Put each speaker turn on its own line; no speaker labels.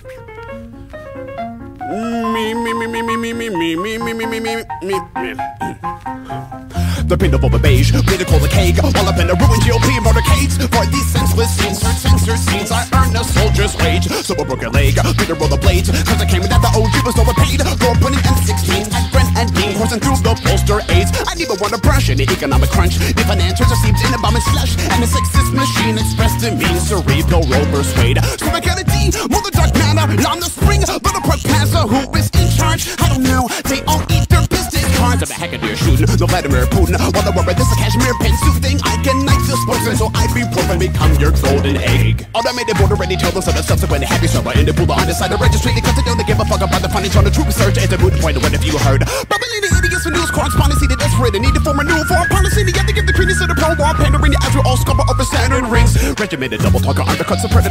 The paint of a beige, bleeding cola cake, all up in the ruined GOP motorcades. For these senseless scenes, for censor scenes, I earned a soldier's wage. So I broke a leg, beat the roller blades, cause I came in that the OG was overpaid. Going putting M16, at Brent and Dean, coursing through the poster aids. I never want to brush any economic crunch. The financiers received in a bomb and slush, and the sexist machine expressed in me, cerebral roll persuade. So I got a D, move the dark matter, on the spring, but a professor who is in charge. I don't know, they all eat their business cards. I'm a hacker deer shooting, no Vladimir Putin. While I wear this a cashmere pantsuit thing, I can knife the spokesman, so ibuprofen become your golden egg. Automated border ready tell them so the subsequent happy server in the pool on the side of registry because they don't give a fuck about the funding on the true research. It's a moot point, what have you heard? Bubbling the idiots for news correspondency that desperate and need to form a new foreign policy. They have to give the credence to the pro-war pandering as we all scupper over Saturn rings. Regimented double talker undercuts the predator.